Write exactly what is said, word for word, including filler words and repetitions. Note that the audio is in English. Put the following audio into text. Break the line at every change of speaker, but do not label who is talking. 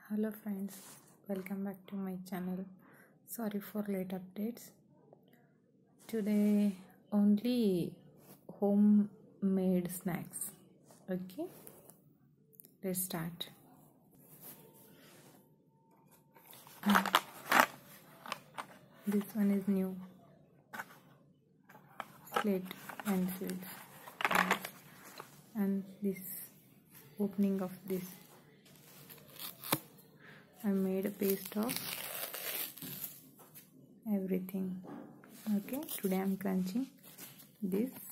Hello friends, welcome back to my channel. Sorry for late updates. Today only homemade snacks. Okay, let's start. This one is new. Slate pencils and this opening of this. I made a paste of everything. Okay, today I'm crunching this